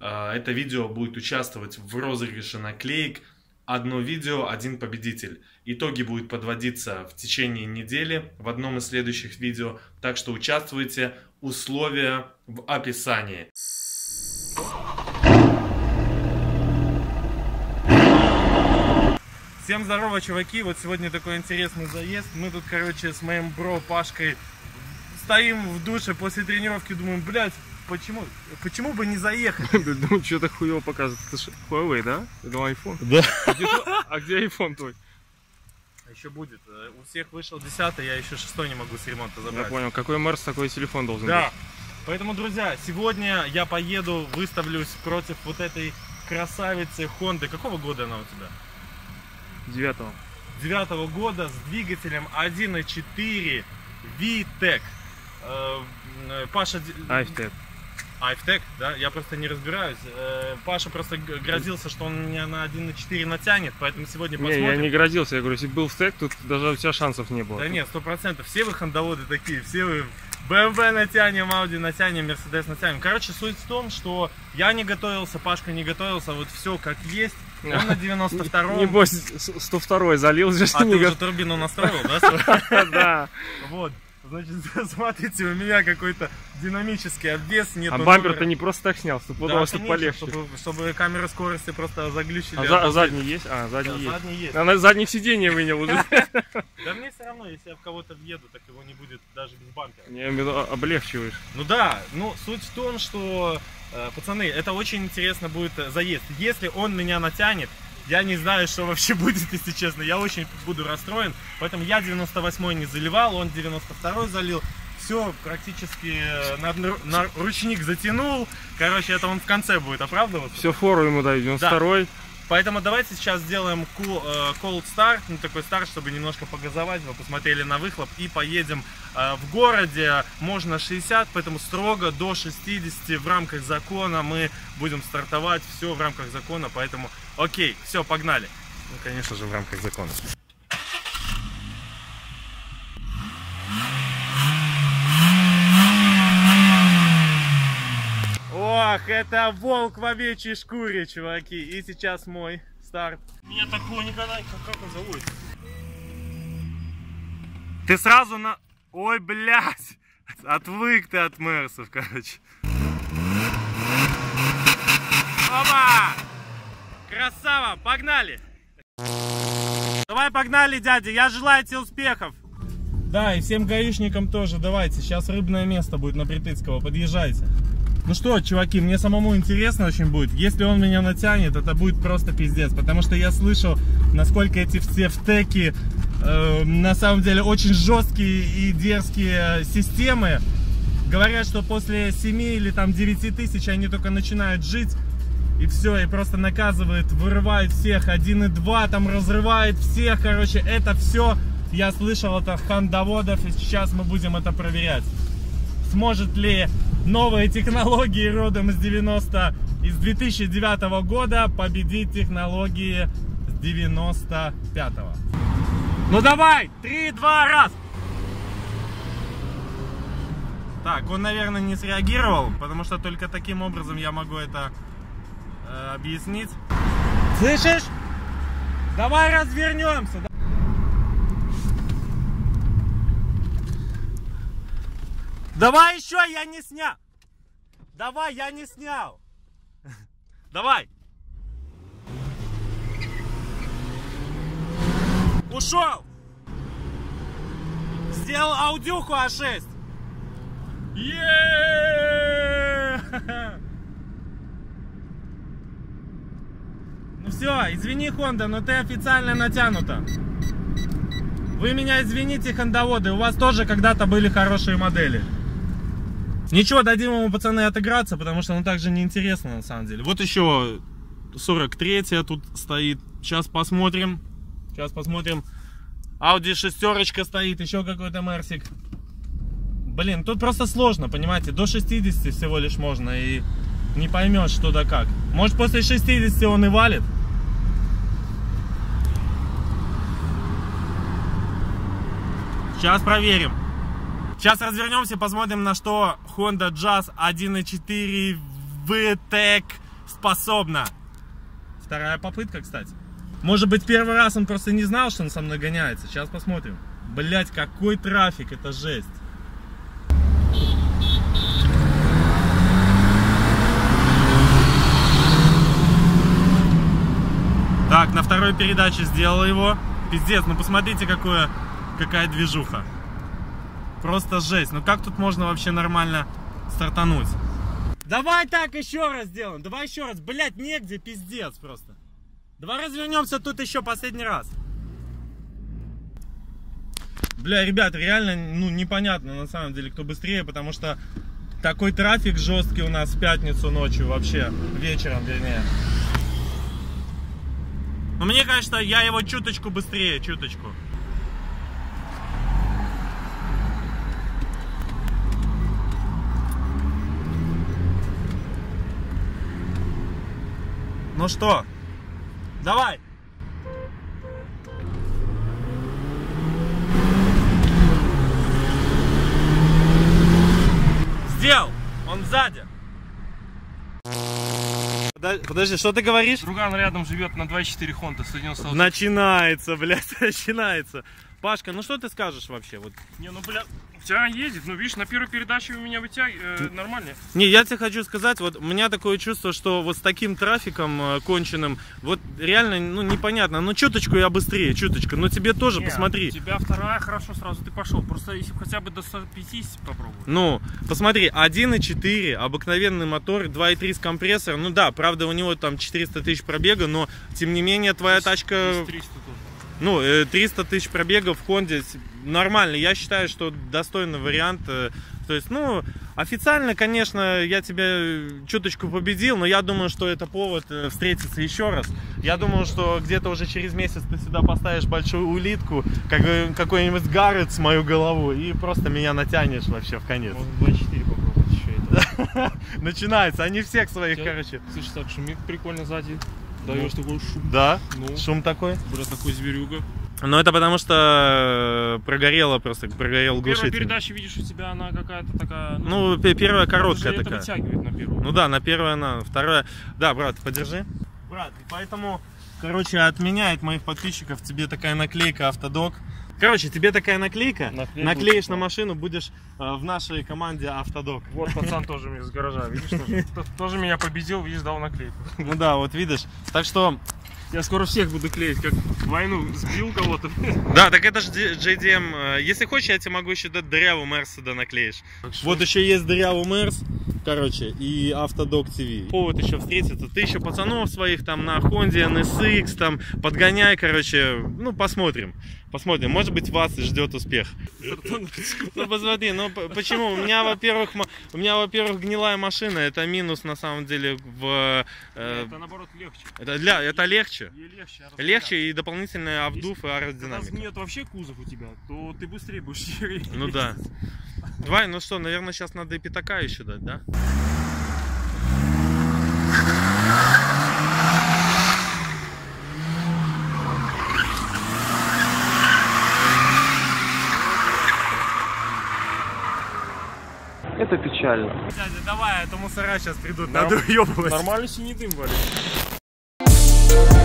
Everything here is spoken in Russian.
Это видео будет участвовать в розыгрыше наклеек. Одно видео, один победитель. Итоги будут подводиться в течение недели в одном из следующих видео. Так что участвуйте. Условия в описании. Всем здорово, чуваки. Вот сегодня такой интересный заезд. Мы тут, короче, с моим бро Пашкой стоим в душе после тренировки. Думаем, блядь, почему бы не заехать? Думаю, что-то хуево показывает. Это же Huawei, да? Это iPhone? Да. А где iPhone твой? Еще будет. У всех вышел 10-й, я еще 6-й не могу с ремонта забрать. Я понял. Какой Мерс, такой телефон должен быть. Да. Поэтому, друзья, сегодня я поеду, выставлюсь против вот этой красавицы Honda. Какого года она у тебя? 9-го. 9-го года с двигателем 1.4 VTEC. Паша... iFTEC, да? Я просто не разбираюсь. Паша просто грозился, что он меня на 1.4 натянет, поэтому сегодня посмотрим. Не, я не грозился, я говорю, если был в TEC, тут даже у тебя шансов не было. Да нет, 100%. Все вы хондоводы такие, все вы BMW натянем, Audi натянем, Mercedes натянем. Короче, суть в том, что я не готовился, Пашка не готовился, вот все как есть. Он на 92-м. Небось, 102-й залил здесь. А ты уже турбину настроил, да? Да. Вот. Значит, смотрите, у меня какой-то динамический обвес. А бампер-то не просто так снял, чтобы полегче. Чтобы камеры скорости просто заглючили. А задний есть? А, задний есть. Задний есть. А на заднее сиденье вынял уже. Да мне все равно, если я в кого-то въеду, так его не будет даже без бампера. Я имею в виду, облегчиваешь. Ну да, ну суть в том, что, пацаны, это очень интересно будет заезд. Если он меня натянет, я не знаю, что вообще будет, если честно. Я очень буду расстроен. Поэтому я 98-й не заливал, он 92-й залил. Все практически на ручник затянул. Короче, это он в конце будет оправдываться. Все, фору ему дают, 92-й. Да. Поэтому давайте сейчас сделаем cold start, ну такой старт, чтобы немножко погазовать. Вы посмотрели на выхлоп и поедем. В городе можно 60, поэтому строго до 60 в рамках закона мы будем стартовать. Все в рамках закона, поэтому окей, все, погнали. Ну, конечно же, в рамках закона. Ох, это волк в овечьей шкуре, чуваки. И сейчас мой старт. Меня такого никогда... Как он заводится? Ты сразу на... Ой, блядь! Отвык ты от Мерсов, короче. Опа! Красава! Погнали! Давай, погнали, дядя! Я желаю тебе успехов! Да, и всем гаишникам тоже. Давайте, сейчас рыбное место будет на Притыцкого. Подъезжайте. Ну что, чуваки, мне самому интересно очень будет. Если он меня натянет, это будет просто пиздец. Потому что я слышал, насколько эти все втеки на самом деле очень жесткие и дерзкие системы. Говорят, что после 7 или там 9 тысяч они только начинают жить. И все, и просто наказывает, вырывает всех. 1.2 там разрывает всех. Короче, это все я слышал от хондоводов. И сейчас мы будем это проверять. Сможет ли новые технологии родом из 2009 года победить технологии с 95-го? Ну давай! 3, 2, раз! Так, он, наверное, не среагировал, потому что только таким образом я могу это объяснить. Слышишь? Давай развернемся! Давай еще, я не снял. Давай, я не снял. Давай. Ушел. Сделал аудюху А6. Ну все, извини, Honda, но ты официально натянута. Вы меня извините, хондоводы, у вас тоже когда-то были хорошие модели. Ничего, дадим ему, пацаны, отыграться, потому что ну так же неинтересно на самом деле. Вот еще 43-я тут стоит. Сейчас посмотрим. Сейчас посмотрим. Audi 6 стоит, еще какой-то Мерсик. Блин, тут просто сложно, понимаете. До 60 всего лишь можно и не поймешь, что да как. Может, после 60 он и валит. Сейчас проверим. Сейчас развернемся, посмотрим, на что Honda Jazz 1.4 VTEC способна. Вторая попытка, кстати. Может быть, первый раз он просто не знал, что он со мной гоняется. Сейчас посмотрим. Блять, какой трафик, это жесть. Так, на второй передаче сделал его. Пиздец, ну посмотрите, какая движуха. Просто жесть. Ну как тут можно вообще нормально стартануть? Давай так еще раз сделаем. Давай еще раз. Блять, негде, пиздец просто. Давай развернемся тут еще последний раз. Бля, ребят, реально, ну, непонятно на самом деле, кто быстрее, потому что такой трафик жесткий у нас в пятницу ночью вообще, вечером, вернее. Но мне кажется, я его чуточку быстрее, чуточку. Ну что, давай. Сделал, он сзади. Подожди, что ты говоришь? Друган рядом живет на 2.4 Honda, 190. Начинается, блядь, начинается. Пашка, ну что ты скажешь вообще? Вот. Не, ну, бля, у тебя ездит, ну, видишь, на первой передаче у меня нормально. Не, я тебе хочу сказать, вот у меня такое чувство, что вот с таким трафиком конченым, вот реально, ну, непонятно, ну, чуточку я быстрее, чуточку, но тебе тоже, не, посмотри. У тебя вторая, хорошо, сразу ты пошел, просто если хотя бы до 150 попробуй. Ну, посмотри, 1.4, обыкновенный мотор, 2.3 с компрессором, ну да, правда, у него там 400 тысяч пробега, но, тем не менее, твоя тачка... 300 тоже. Ну, 300 тысяч пробегов в Хонде нормально. Я считаю, что достойный вариант. То есть, ну, официально, конечно, я тебя чуточку победил, но я думаю, что это повод встретиться еще раз. Я думаю, что где-то уже через месяц ты сюда поставишь большую улитку, какой-нибудь Гаррет с мою голову, и просто меня натянешь вообще в конец. Можно 2.4 попробовать еще это. Начинается, они всех своих, короче. Слушай, так шумит прикольно сзади. Даешь такой шум. Да, ну, шум такой. Бля, такой зверюга. Но это потому что прогорел глушитель. Первая передача, видишь, у тебя она какая-то такая... Ну, первая короткая такая. Это вытягивает на первую. Ну да, на первую она, вторая... Да, брат, подержи. Брат, и поэтому, короче, отменяет моих подписчиков тебе такая наклейка «Автодок». Короче, тебе такая наклейка, наклеишь на машину, будешь в нашей команде «Автодок». Вот пацан тоже из гаража, видишь, тоже меня победил, видишь, дал наклейку. Ну да, вот видишь. Так что... Я скоро всех буду клеить, как войну сбил кого-то. Да, так это же JDM. Если хочешь, я тебе могу еще дырявую Мерс сюда наклеишь. Вот еще есть дырявый Мерс, короче, и Автодок ТВ. Повод еще встретиться. Ты еще пацанов своих там на Honda NSX там подгоняй, короче, ну посмотрим. Посмотрим, может быть, вас и ждет успех. Ну посмотри, ну почему? У меня, во-первых, гнилая машина, это минус на самом деле в... Это наоборот легче. Это легче? Легче и дополнительный обдув и аэродинамика. Если нет вообще кузов у тебя, то ты быстрее будешь. Ну да. Давай, ну что, наверное, сейчас надо и пятака еще дать, да? Это печально. Дядя, давай, а то мусора сейчас придут, надо уебывать. Нормально синий дым валит.